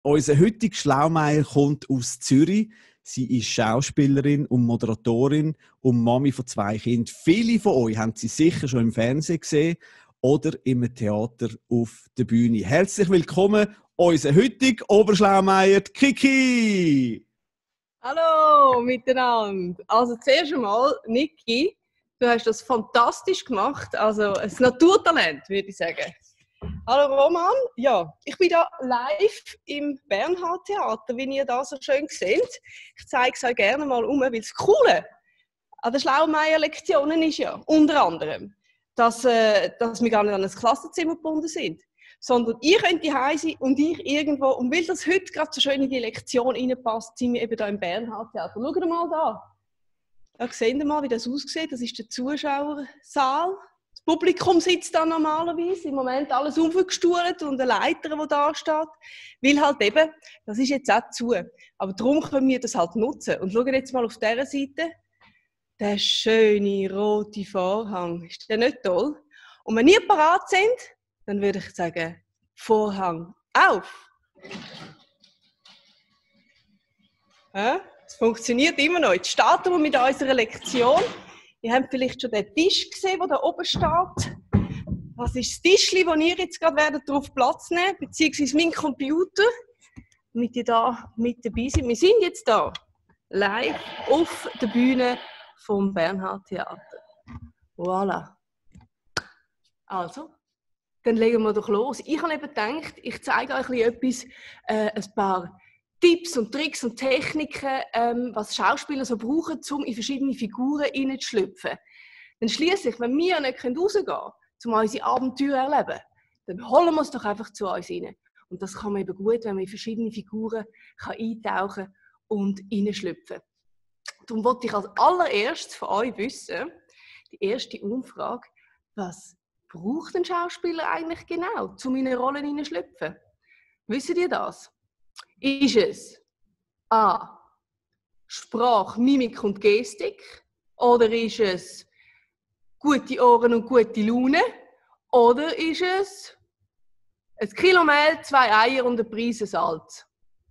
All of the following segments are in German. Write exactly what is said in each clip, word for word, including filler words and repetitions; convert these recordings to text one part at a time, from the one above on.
Unser heutiger Schlaumeier kommt aus Zürich. Sie ist Schauspielerin und Moderatorin und Mami von zwei Kindern. Viele von euch haben sie sicher schon im Fernsehen gesehen oder im Theater auf der Bühne. Herzlich willkommen, unser heutiger Oberschlaumeier, Kiki! Hallo miteinander. Also zuerst einmal, Niki, du hast das fantastisch gemacht. Also ein Naturtalent, würde ich sagen. Hallo Roman. Ja, ich bin hier live im Bernhard-Theater, wie ihr da so schön seht. Ich zeige es euch gerne mal um, weil das Coole an den Schlaumeier-Lektionen ist ja unter anderem, dass, äh, dass wir gar nicht an ein Klassenzimmer gebunden sind, sondern ihr könnt daheim sein und ich irgendwo. Und weil das heute gerade so schön in die Lektion reinpasst, sind wir eben hier im Bernhard-Theater. Schaut mal da. Da seht ihr mal, wie das aussieht. Das ist der Zuschauersaal. Das Publikum sitzt da normalerweise. Im Moment alles aufgestuhlt und eine Leiter, die da steht. Weil halt eben, das ist jetzt auch zu. Aber darum können wir das halt nutzen. Und schaut jetzt mal auf dieser Seite. Der schöne rote Vorhang. Ist der nicht toll? Und wenn ihr parat sind, dann würde ich sagen, Vorhang auf. Ja, es funktioniert immer noch. Jetzt starten wir mit unserer Lektion. Ihr habt vielleicht schon den Tisch gesehen, der da oben steht. Das ist das Tischchen, wo ihr jetzt gerade werdet darauf Platz nehmen, beziehungsweise mein Computer, damit ihr da mit dabei seid. Wir sind jetzt da, live auf der Bühne vom Bernhard-Theater. Voilà. Also, dann legen wir doch los. Ich habe eben gedacht, ich zeige euch etwas, äh, ein paar Tipps und Tricks und Techniken, ähm, was Schauspieler so brauchen, um in verschiedene Figuren hineinzuschlüpfen. Denn schliesslich, wenn wir nicht rausgehen können, um unsere Abenteuer zu erleben, dann holen wir es doch einfach zu uns rein. Und das kann man eben gut, wenn man in verschiedene Figuren kann eintauchen kann und hineinschlüpfen. Darum wollte ich als allererstes von euch wissen, die erste Umfrage, was braucht ein Schauspieler eigentlich genau, um in eine Rolle hineinzuschlüpfen? Wisst ihr das? Ist es A. Sprache, Mimik und Gestik? Oder ist es gute Ohren und gute Laune? Oder ist es ein Kilo Mehl, zwei Eier und ein Prise Salz?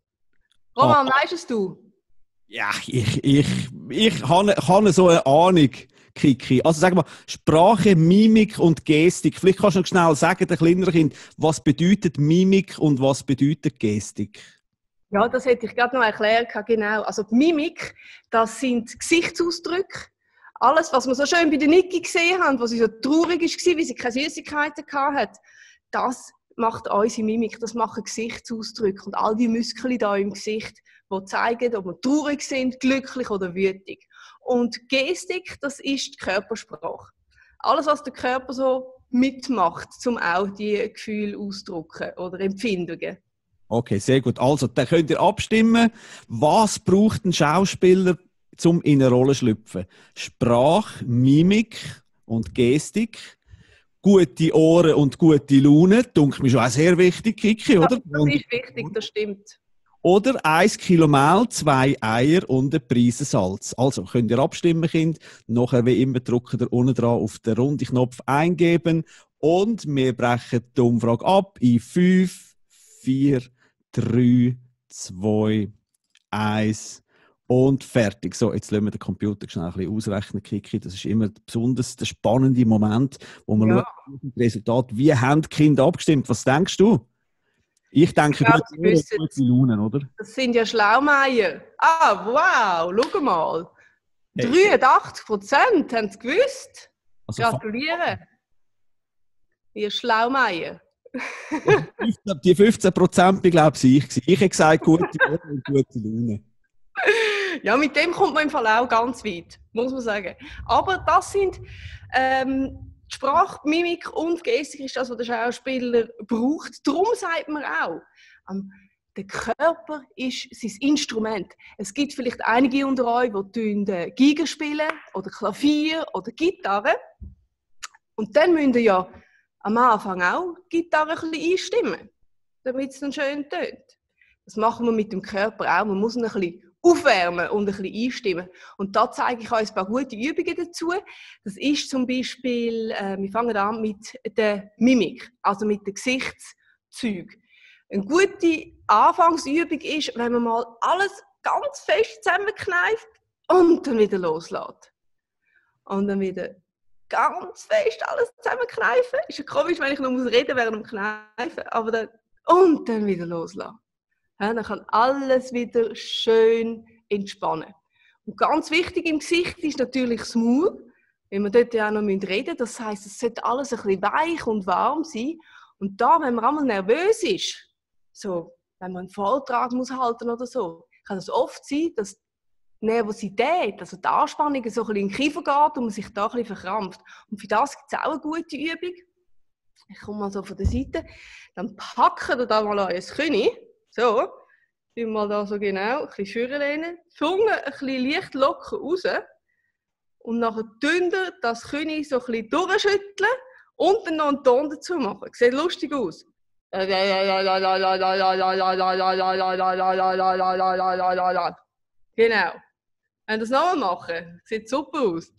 Roman, oh. Weißt du? Ja, ich, ich, ich habe, habe so eine Ahnung, Kiki. Also sag mal, Sprache, Mimik und Gestik. Vielleicht kannst du noch schnell sagen, den kleineren Kind, was bedeutet Mimik und was bedeutet Gestik? Ja, das hätte ich gerade noch erklärt, genau. Also die Mimik, das sind Gesichtsausdrücke. Alles, was wir so schön bei der Niki gesehen haben, wo sie so traurig war, wie sie keine Süßigkeiten hatte, das macht unsere Mimik, das machen Gesichtsausdrücke. Und all die Muskeln da im Gesicht, die zeigen, ob wir traurig sind, glücklich oder wütig. Und Gestik, das ist die Körpersprache. Alles, was der Körper so mitmacht, um auch die Gefühle auszudrücken oder Empfindungen. Okay, sehr gut. Also, dann könnt ihr abstimmen, was braucht ein Schauspieler, um in eine Rolle zu schlüpfen? Sprache, Mimik und Gestik, gute Ohren und gute Laune, denke mir schon auch sehr wichtig, Kiki, oder? Ja, das ist wichtig, das stimmt. Oder ein Kilo Mehl, zwei Eier und eine Prise Salz. Also, könnt ihr abstimmen, Kind. Nachher, wie immer, drückt ihr unten dran auf den runden Knopf eingeben und wir brechen die Umfrage ab in fünf, vier, drei, zwei, eins und fertig. So, jetzt lassen wir den Computer schnell ein bisschen ausrechnen, Kiki. Das ist immer besonders der spannende Moment, wo man ja. schaut, das Resultat, wie haben die Kinder abgestimmt? Was denkst du? Ich denke, ja, gute, gute Laune, oder? Das sind ja Schlaumeier. Ah, wow, schau mal. dreiundachtzig Prozent haben es gewusst. Also, gratuliere. Ihr Schlaumeier. Ich glaube, die fünfzehn Prozent, glaube ich, ich. Ich habe gesagt, gute Laune und gute Laune. Ja, mit dem kommt man im Fall auch ganz weit, muss man sagen. Aber das sind ähm, Sprache, Mimik und Gestik ist das, was der Schauspieler braucht. Darum sagt man auch, ähm, der Körper ist sein Instrument. Es gibt vielleicht einige unter euch, die Geige spielen oder Klavier oder Gitarre. Und dann müsst ihr ja am Anfang auch die Gitarre ein bisschen einstimmen, damit es dann schön tönt. Das machen wir mit dem Körper auch. Man muss ihn ein bisschen aufwärmen und ein bisschen einstimmen. Und da zeige ich euch ein paar gute Übungen dazu. Das ist zum Beispiel, äh, wir fangen an mit der Mimik, also mit den Gesichtszügen. Eine gute Anfangsübung ist, wenn man mal alles ganz fest zusammenkneift und dann wieder loslässt. Und dann wieder ganz fest alles zusammenkneifen. Ist ja komisch, wenn ich noch reden muss während dem Kneifen. Aber dann, und dann wieder loslassen. Ja, dann kann alles wieder schön entspannen. Und ganz wichtig im Gesicht ist natürlich das Maul. Wenn wir dort ja auch noch reden müssen. Das heisst, es sollte alles ein bisschen weich und warm sein. Und da, wenn man einmal nervös ist, so, wenn man einen Vortrag muss halten oder so, kann es oft sein, dass die Nervosität, also die Anspannung, so ein bisschen in den Kiefer geht und man sich da ein bisschen verkrampft. Und für das gibt es auch eine gute Übung. Ich komme mal so von der Seite. Dann packen wir da mal euer Knie. So. Tun mal da so genau, ein bisschen vorlehnen. Die Zunge ein bisschen leicht locker raus. Und nachher dünner das Knie so ein bisschen durchschütteln und dann noch einen Ton dazu machen. Sieht lustig aus. Genau. Wenn wir das nochmal machen, sieht super aus.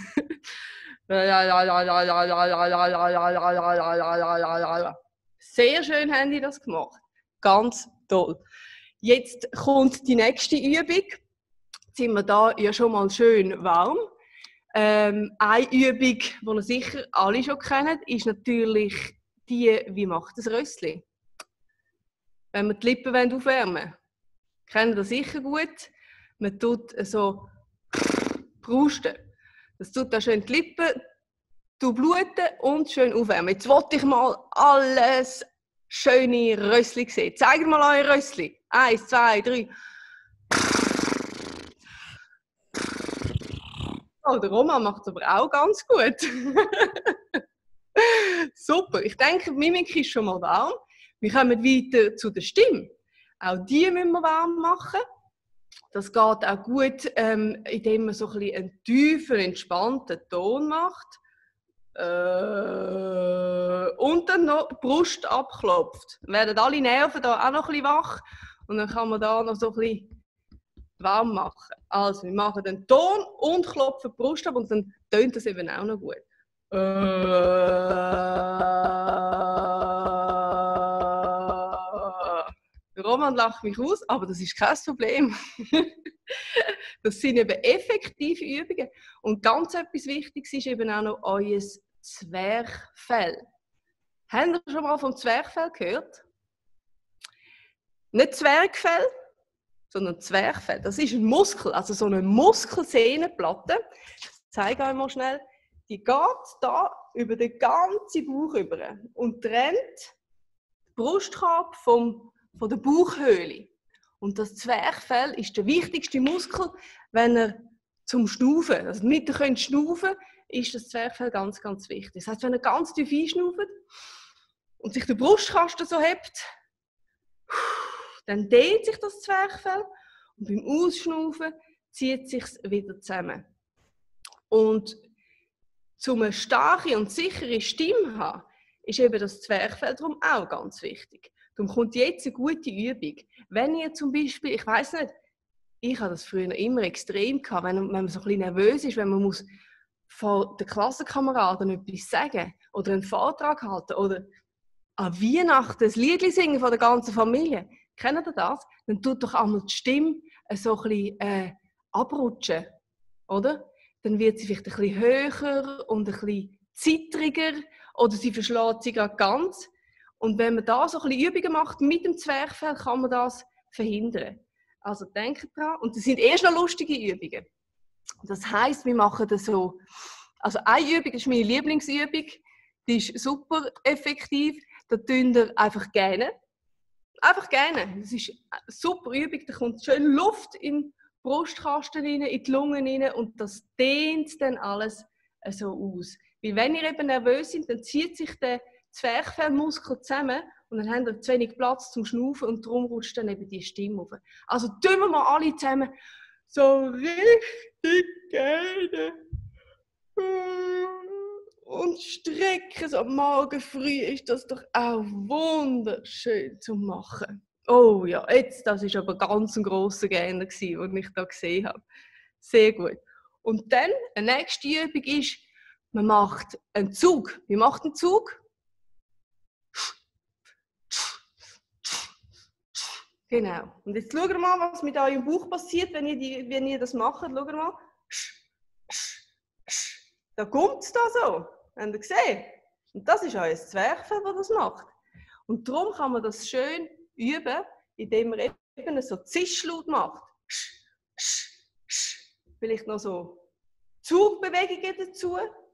Sehr schön haben die das gemacht. Ganz toll. Jetzt kommt die nächste Übung. Jetzt sind wir da ja schon mal schön warm. Ähm, eine Übung, die ihr sicher alle schon kennt, ist natürlich die, wie macht das Rössli? Wenn wir die Lippen aufwärmen wollen. Kennt ihr das sicher gut? Man tut so prusten. Das tut da schön die Lippen bluten und schön aufwärmen. Jetzt wollte ich mal alles schöne Rössli sehen. Zeigt mal euer Rössli. Eins, zwei, drei. Oh, der Roman macht es aber auch ganz gut. Super. Ich denke, die Mimik ist schon mal warm. Wir kommen weiter zu der Stimme. Auch die müssen wir warm machen. Das geht auch gut, ähm, indem man so ein bisschen einen tiefen, entspannten Ton macht. Äh, und dann noch die Brust abklopft. Dann werden alle Nerven da auch noch ein bisschen wach. Und dann kann man da noch so ein bisschen warm machen. Also, wir machen den Ton und klopfen die Brust ab und dann tönt das eben auch noch gut. Äh, Roman lacht mich aus, aber das ist kein Problem. Das sind eben effektive Übungen. Und ganz etwas Wichtiges ist eben auch noch euer Zwerchfell. Habt ihr schon mal vom Zwerchfell gehört? Nicht Zwerchfell, sondern Zwerchfell. Das ist ein Muskel, also so eine Muskelsehnenplatte. Ich zeige euch mal schnell. Die geht da über den ganzen Bauch über und trennt den Brustkorb vom, von der Bauchhöhle. Und das Zwerchfell ist der wichtigste Muskel, wenn er zum Schnaufen, also damit ihr könnt schnaufen, ist das Zwerchfell ganz, ganz wichtig. Das heißt, wenn ihr ganz tief einschnauft und sich der Brustkasten so hebt, dann dehnt sich das Zwerchfell und beim Ausschnaufen zieht es sich wieder zusammen. Und um eine starke und sichere Stimme zu haben, ist eben das Zwerchfell darum auch ganz wichtig. Darum kommt jetzt eine gute Übung. Wenn ihr zum Beispiel, ich weiss nicht, ich habe das früher immer extrem gehabt, wenn, wenn man so ein bisschen nervös ist, wenn man muss vor den Klassenkameraden etwas sagen oder einen Vortrag halten oder an Weihnachten ein Lied singen von der ganzen Familie. Kennt ihr das? Dann tut doch einmal die Stimme so ein bisschen äh, abrutschen, oder? Dann wird sie vielleicht ein bisschen höher und ein bisschen zittriger oder sie verschlägt sie gerade ganz. Und wenn man da so ein bisschen Übungen macht mit dem Zwerchfell, kann man das verhindern. Also denkt dran. Und das sind erst noch lustige Übungen. Das heisst, wir machen das so. Also eine Übung ist meine Lieblingsübung. Die ist super effektiv. Da tun wir einfach gerne. Einfach gerne. Das ist eine super Übung. Da kommt schön Luft in den Brustkasten rein, in die Lungen rein und das dehnt dann alles so aus. Weil wenn ihr eben nervös seid, dann zieht sich der Zwerchfellmuskel zusammen und dann habt ihr zu wenig Platz zum Schnaufen und darum rutscht dann eben die Stimme auf. Also tun wir mal alle zusammen so richtig gerne und strecken. So am Morgen früh ist das doch auch wunderschön zu machen. Oh ja, jetzt, das war aber ganz ein grosser Gähner, den ich da gesehen habe. Sehr gut. Und dann, eine nächste Übung ist, man macht einen Zug. Wie macht einen Zug? Genau. Und jetzt schaut mal, was mit eurem Bauch passiert, wenn ihr, die, wenn ihr das macht. Schaut mal. Da kommt es da so. Habt ihr gesehen? Und das ist euer Zwerchfell, das das macht. Und darum kann man das schön üben, indem man eben so Zischlaut macht. Vielleicht noch so Zugbewegungen dazu.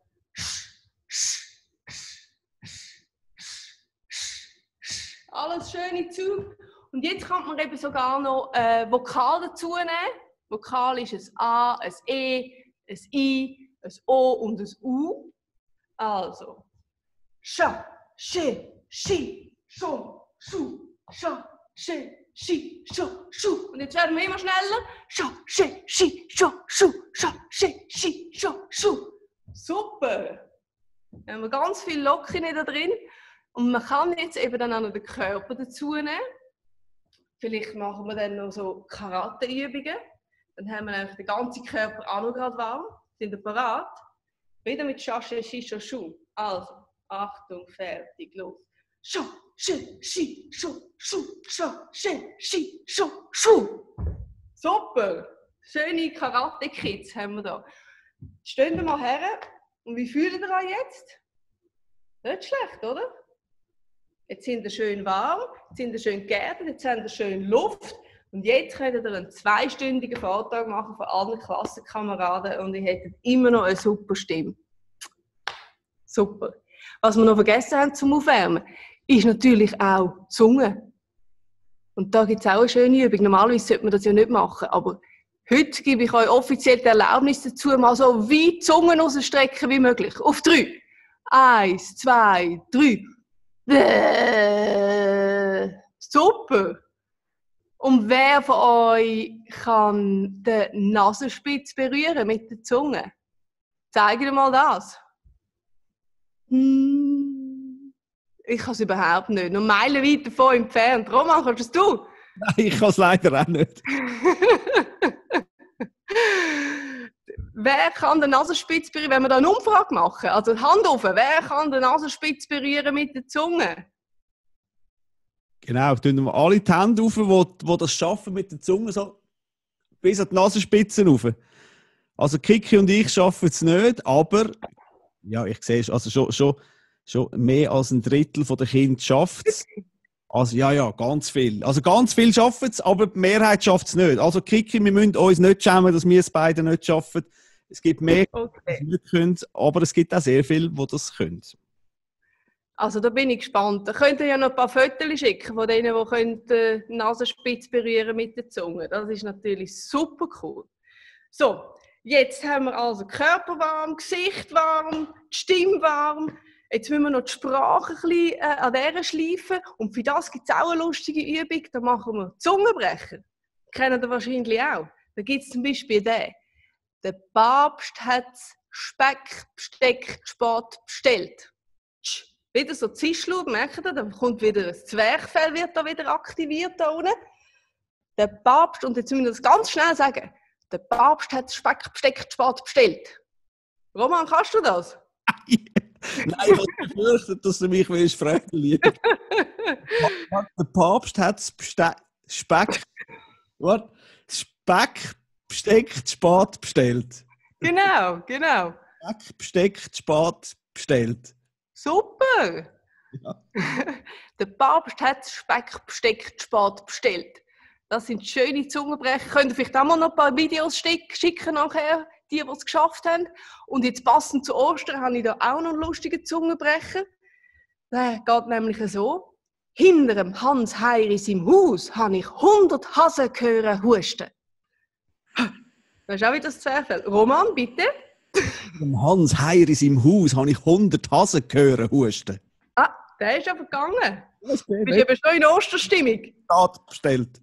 Alles schöne Zug. Und jetzt kann man eben sogar noch äh, Vokal dazu nehmen. Vokal ist ein A, ein E, ein I, ein O und ein U. Also. Scha, Sche, Schi, Scho, Schu, Scha, Sche, Schi, Scho, Schu. Und jetzt werden wir immer schneller. Scha, Sche, Schi, Scho, Schu, Scha, Sche, Schi, Scho, Schu. Super! Da haben wir ganz viele Locken da drin. Und man kann jetzt eben dann auch noch den Körper dazu nehmen. Vielleicht machen wir dann noch so Karate-Übungen. Dann haben wir einfach den ganzen Körper auch noch gerade warm. Sind wir bereit? Wieder mit Scha, Sche, Schi, Scho, Schu. Also, Achtung, fertig, los. Scha, Sche, Schi, Scho, Schu, Scha, Sche, Schi, Scho, Schu. Super! Schöne Karate-Kids haben wir da. Stehen wir mal her. Und wie fühlt ihr euch jetzt? Nicht schlecht, oder? Jetzt sind ihr schön warm, jetzt sind ihr schön geerdet, jetzt habt ihr schön Luft. Und jetzt könnt ihr einen zweistündigen Vortrag machen von allen Klassenkameraden und ihr hättet immer noch eine super Stimme. Super. Was wir noch vergessen haben zum Aufwärmen, ist natürlich auch die Zunge. Und da gibt es auch eine schöne Übung. Normalerweise sollte man das ja nicht machen, aber heute gebe ich euch offiziell die Erlaubnis dazu, mal so weit die Zunge rausstrecken wie möglich. Auf drei. Eins, zwei, drei. Bäh. Super. Und wer von euch kann den Nasenspitz berühren mit der Zunge? Zeig dir mal das. Ich kann es überhaupt nicht. Noch meilenweit davon entfernt. Roman, kannst du es? Nein, ich kann es leider auch nicht. Wer kann den Nasenspitz berühren, wenn wir da eine Umfrage machen? Also Hand auf, wer kann den Nasenspitz berühren mit der Zunge? Genau, tun wir alle die Hände auf, die, die das schaffen mit der Zunge, so bis an die Nasenspitzen rauf. Also Kiki und ich schaffen es nicht, aber ja, ich sehe es, also schon, schon, schon mehr als ein Drittel der Kinder schafft es. Also ja, ja, ganz viel. Also ganz viel schaffen es, aber die Mehrheit schafft es nicht. Also Kiki, wir müssen uns nicht schämen, dass wir es beide nicht schaffen. Es gibt mehr, okay, die nicht können, aber es gibt auch sehr viele, die das können. Also da bin ich gespannt. Da könnt ihr ja noch ein paar Fotos schicken von denen, die können die Nasenspitze berühren mit der Zunge. Das ist natürlich super cool. So, jetzt haben wir also Körper warm, Gesicht warm, die Stimme warm. Jetzt müssen wir noch die Sprache ein bisschen äh, an dieser schleifen. Und für das gibt es auch eine lustige Übung. Da machen wir Zungenbrecher. Kennen ihr wahrscheinlich auch. Da gibt es zum Beispiel den. Der Papst hat Speck, Besteck, Spät bestellt. Tsch. Wieder so Zischlaut, merkt ihr? Da kommt wieder das Zwerchfell, wird da wieder aktiviert da unten. Der Papst, und jetzt müssen wir das ganz schnell sagen, der Papst hat Speck, Besteck, Spät bestellt. Roman, kannst du das? Nein, ich habe befürchtet, dass du mich willst fragen willst. Der Papst hat Speck, what? Speck, Besteck, Spät bestellt. Genau, genau. Speck, Besteck, Spät bestellt. Super! Ja. Der Papst hat Speck, Besteck, Spät bestellt. Das sind schöne Zungenbrecher. Könnt ihr vielleicht auch mal noch ein paar Videos schicken nachher, die, die es geschafft haben. Und jetzt passend zu Ostern habe ich da auch noch einen lustigen Zungenbrecher. Der geht nämlich so. Hinter dem Hans Heiris im Haus habe ich hundert Hasen hören husten. Das ist auch wieder das Zwerchfell. Roman, bitte. Dem Hans Heiris im Haus habe ich hundert Hasen hören husten. Ah, der ist aber gegangen. Du Das bist eben schon in Osterstimmung. Spät bestellt.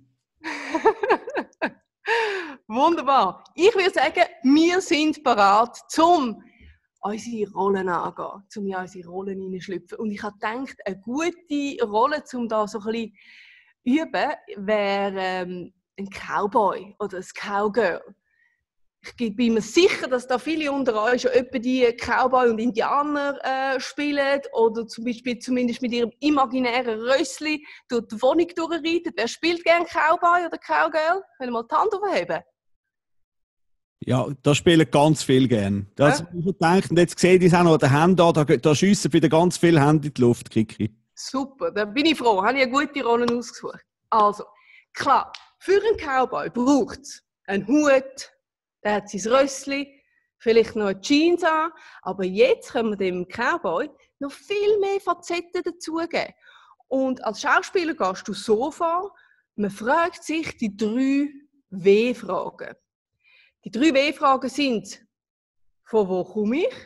Wunderbar. Ich würde sagen, wir sind bereit, um unsere Rollen anzugehen, um in unsere Rollen hineinzuschlüpfen. Und ich habe gedacht, eine gute Rolle, um da so ein bisschen üben, wäre ähm, ein Cowboy oder ein Cowgirl. ich bin mir sicher, dass da viele unter euch schon etwa die Cowboy und Indianer äh, spielen oder zum Beispiel zumindest mit ihrem imaginären Rössli durch die Wohnung durchreiten. Wer spielt gerne Cowboy oder Cowgirl? Können wir mal die Hand aufheben? Ja, da spielen ganz viel gern. Das, ja? Ich denke, und jetzt sehe ich es auch noch an den Händen an, da, da schiessen wieder ganz viele Hände in die Luft, Kiki. Super, da bin ich froh. Habe ich eine gute Rolle ausgesucht. Also, klar, für einen Cowboy braucht es einen Hut, der hat sein Rössli, vielleicht noch eine Jeans an, aber jetzt können wir dem Cowboy noch viel mehr Facetten dazugeben. Und als Schauspieler gehst du so vor, man fragt sich die drei W-Fragen. Die drei W-Fragen sind: Von wo komme ich?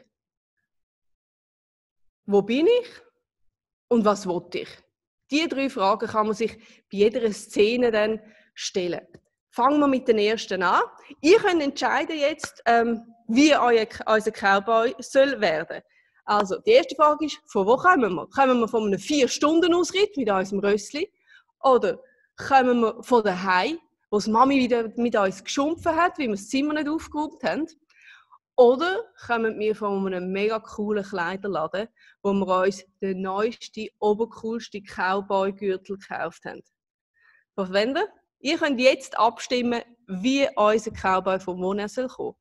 Wo bin ich? Und was will ich? Diese drei Fragen kann man sich bei jeder Szene dann stellen. Fangen wir mit den ersten an. Ihr könnt entscheiden jetzt, ähm, wie euer, unser Cowboy soll werden. Also, die erste Frage ist, von wo kommen wir? Kommen wir von einem vier Stunden Ausritt mit unserem Rössli? Oder kommen wir von daheim, wo die Mami wieder mit uns geschumpfen hat, weil wir das Zimmer nicht aufgeräumt haben? Oder kommen wir von einem mega coolen Kleiderladen, wo wir uns den neuesten, obercoolsten Cowboy-Gürtel gekauft haben? Was wollt ihr? Ihr könnt jetzt abstimmen, wie unser Cowboy von wo er soll kommen.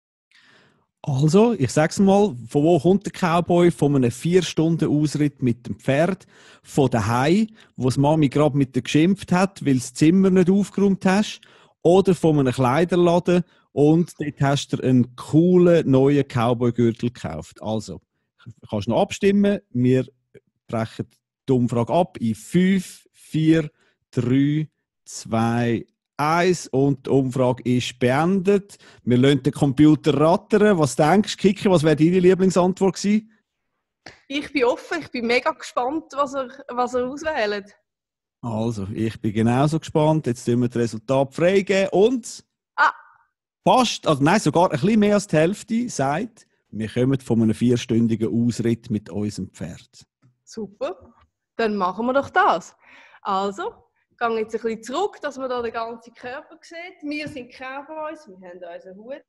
Also, ich sag's mal, von wo kommt der Cowboy? Von einem vier Stunden Ausritt mit dem Pferd, von daheim, wo die Mami gerade mit dir geschimpft hat, weil du das Zimmer nicht aufgeräumt hast, oder von einem Kleiderladen und dort hast du einen coolen neuen Cowboy-Gürtel gekauft. Also, kannst du noch abstimmen. Wir brechen die Umfrage ab in fünf, vier, drei, zwei, eins und die Umfrage ist beendet. Wir lassen den Computer rattern. Was denkst du, Kiki? Was wäre deine Lieblingsantwort gewesen? Ich bin offen, ich bin mega gespannt, was er, was er auswählt. Also, ich bin genauso gespannt. Jetzt tun wir das Resultat freigeben und ah. fast, also nein, sogar ein bisschen mehr als die Hälfte sagt, wir kommen von einem vierstündigen Ausritt mit unserem Pferd. Super, dann machen wir doch das. Also, ich gehe jetzt ein bisschen zurück, dass man hier den ganzen Körper sieht. Wir sind Cowboys, wir haben unseren Hut,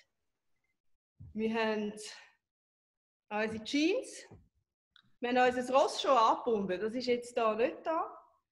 wir haben unsere Jeans, wir haben unser Ross schon angebunden, das ist jetzt hier nicht da.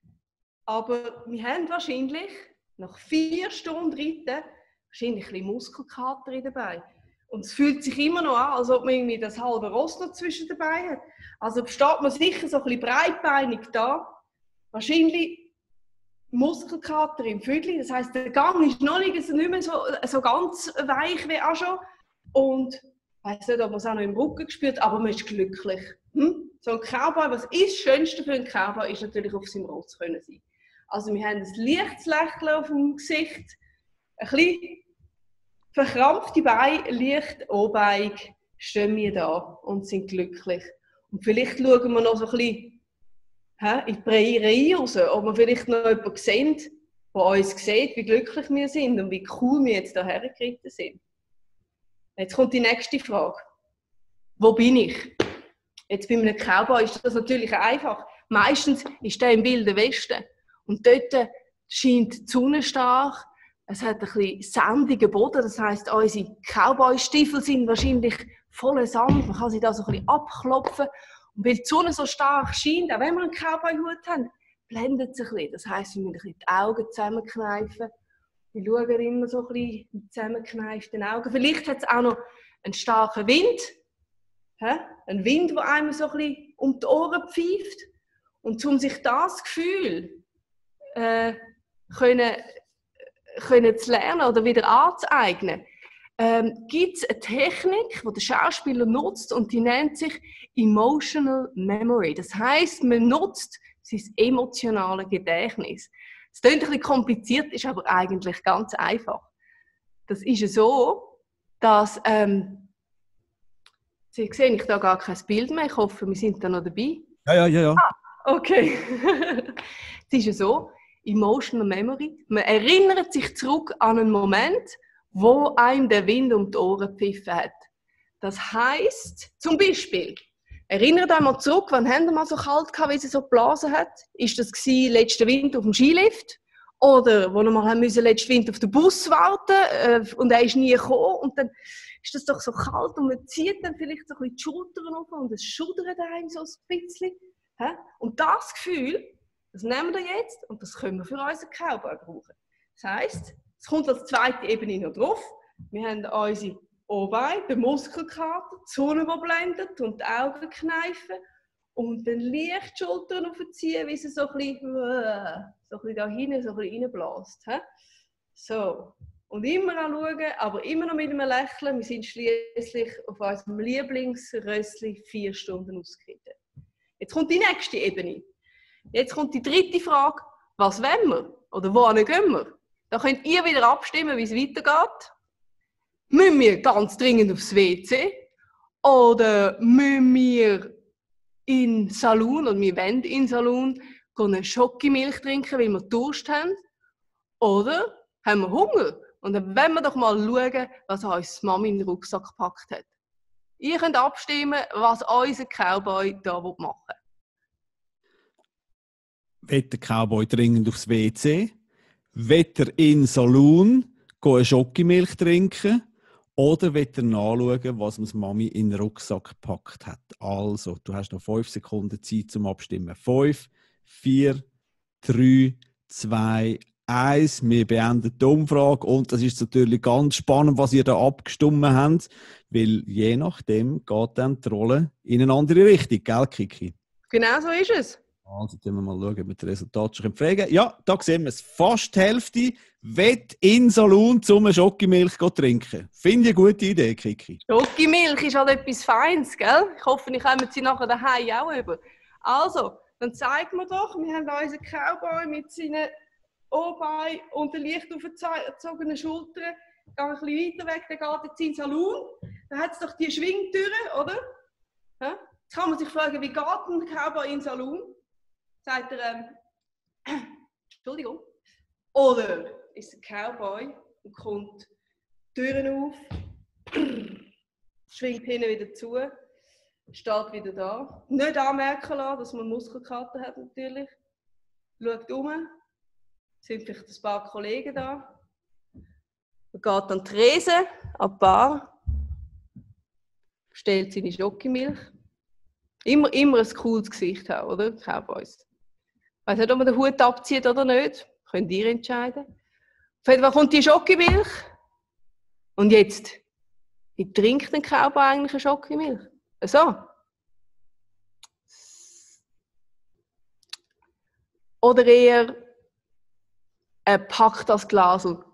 Aber wir haben wahrscheinlich nach vier Stunden Reiten wahrscheinlich ein bisschen Muskelkater dabei. Und es fühlt sich immer noch an, als ob man irgendwie das halbe Ross noch zwischen dabei hat. Also steht man sicher so ein bisschen breitbeinig da. Wahrscheinlich Muskelkater im Viertel. Das heisst, der Gang ist noch nicht, nicht mehr so, so ganz weich wie auch schon. Und ich weiss nicht, ob man es auch noch im Rücken spürt, aber man ist glücklich. Hm? So ein Cowboy, was ist das Schönste für einen Cowboy, ist natürlich auf seinem Ross können sein. Also wir haben ein leichtes Lächeln auf dem Gesicht, ein bisschen verkrampfte Beine, leicht obeiig, stehen wir da und sind glücklich. Und vielleicht schauen wir noch so ein bisschen hä, in die Prärie raus, ob wir vielleicht noch jemanden sehen, der uns sieht, wie glücklich wir sind und wie cool wir jetzt hierher geritten sind. Jetzt kommt die nächste Frage. Wo bin ich? Jetzt bei einem Cowboy ist das natürlich einfach. Meistens ist der im Wilden Westen. Und dort scheint die Sonne stark. Es hat ein bisschen sandigen Boden. Das heisst, unsere Cowboy-Stiefel sind wahrscheinlich voller Sand. Man kann sie da so ein bisschen abklopfen. Und weil die Sonne so stark scheint, auch wenn wir einen Cowboy-Hut haben, blendet es ein bisschen. Das heisst, wir müssen ein bisschen die Augen zusammenkneifen. Wir schauen immer so ein bisschen mit zusammenkneiften Augen. Vielleicht hat es auch noch einen starken Wind. Hä? Ein Wind, der einem so ein bisschen um die Ohren pfeift. Und um sich das Gefühl äh, können, können zu lernen oder wieder anzueignen, ähm, gibt es eine Technik, die der Schauspieler nutzt und die nennt sich Emotional Memory. Das heisst, man nutzt sein emotionales Gedächtnis. Es klingt ein bisschen kompliziert, ist aber eigentlich ganz einfach. Das ist so, dass ähm, Sie sehen, ich da gar kein Bild mehr. Ich hoffe, wir sind da noch dabei. Ja, ja, ja. ja. Ah, okay. Es ist ja so, Emotional Memory. Man erinnert sich zurück an einen Moment, wo einem der Wind um die Ohren gepfiffen hat. Das heisst, zum Beispiel, erinnert euch mal zurück, wann haben wir mal so kalt gehabt, wie es so geblasen hat? Ist das gewesen, letzten Winter auf dem Skilift? Oder wo wir mal müssen letzten Winter auf den Bus warten äh, und er ist nie gekommen. Und dann ist das doch so kalt und man zieht dann vielleicht so ein bisschen die Schultern auf und es schudert einem so ein bisschen. Hä? Und das Gefühl, das nehmen wir jetzt und das können wir für unseren Cowboy brauchen. Das heisst, es kommt als zweite Ebene noch drauf. Wir haben unsere Oberbeine, den Muskelkater, die Sonne, die blendet und die Augen kneifen. Und dann leicht die Schultern aufziehen, wie sie so ein bisschen, so ein bisschen da hinten so ein bisschen reinbläst. So. Und immer anschauen, aber immer noch mit einem Lächeln. Wir sind schliesslich auf unserem Lieblingsrössli vier Stunden ausgeritten. Jetzt kommt die nächste Ebene. Jetzt kommt die dritte Frage. Was wollen wir? Oder wohin gehen wir? Da könnt ihr wieder abstimmen, wie es weitergeht. Müssen wir ganz dringend aufs W C? Oder müssen wir in den Salon, oder wir wollen in den Salon, eine Schokimilch trinken, weil wir Durst haben? Oder haben wir Hunger? Und dann wollen wir doch mal schauen, was uns Mami in den Rucksack gepackt hat. Ihr könnt abstimmen, was unser Cowboy hier machen will. Will der Cowboy dringend aufs W C? Will er in den Salon eine Schokimilch trinken? Oder will er nachschauen, was uns Mami in den Rucksack gepackt hat? Also, du hast noch fünf Sekunden Zeit zum Abstimmen. fünf, vier, drei, zwei, eins. Wir beenden die Umfrage. Und das ist natürlich ganz spannend, was ihr da abgestimmt habt. Weil je nachdem geht dann die Rolle in eine andere Richtung. Gell, Kiki? Genau so ist es. Also, jetzt wir mal schauen, ob wir das Resultat schon fragen. Ja, da sehen wir es. Fast die Hälfte will in den Salon zum Schokimilch trinken. Finde ich eine gute Idee, Kiki. Schokimilch ist halt etwas Feines, gell? Ich hoffe, ich komme sie nachher daheim auch über. Also, dann zeigen wir doch, wir haben unseren Cowboy mit seinen Oberbeinen und den leicht aufgezogenen Schultern. Geht ein bisschen weiter weg, dann geht jetzt in den Salon. Da hat es doch die Schwingtüren, oder? Ja? Jetzt kann man sich fragen, wie geht denn der Cowboy in den Salon? Sagt er, ähm, Entschuldigung. Oder ist der Cowboy und kommt die Türen auf, schwingt hinten wieder zu, steht wieder da. Nicht anmerken lassen, dass man Muskelkater hat natürlich. Schaut um, sind vielleicht ein paar Kollegen da. Man geht an die Tresen, an die Bar, bestellt seine Schokimilch. Immer, immer ein cooles Gesicht haben, oder? Cowboys. Ich weiss nicht, ob man den Hut abzieht oder nicht. Könnt ihr entscheiden. Auf jeden Fall kommt die Schokimilch. Und jetzt, wie trinkt ein Cowboy eigentlich eine Schokimilch? So. Oder eher, er packt das Glas und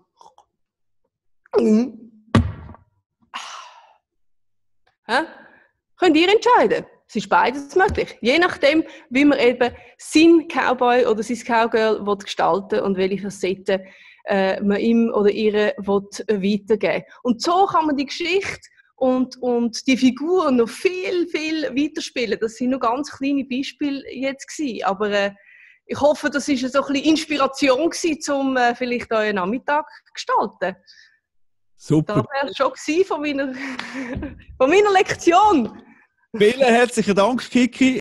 Hä? Könnt ihr entscheiden. Es ist beides möglich. Je nachdem, wie man eben seinen Cowboy oder sein Cowgirl will gestalten und welche Facetten äh, man ihm oder ihr will weitergeben. Und so kann man die Geschichte und, und die Figuren noch viel, viel weiterspielen. Das sind nur ganz kleine Beispiele jetzt gewesen. Aber äh, ich hoffe, das war so ein bisschen Inspiration gewesen, um äh, vielleicht euren Nachmittag zu gestalten. Super. Das wäre es schon gewesen von meiner, von meiner Lektion. Vielen herzlichen Dank, Kiki.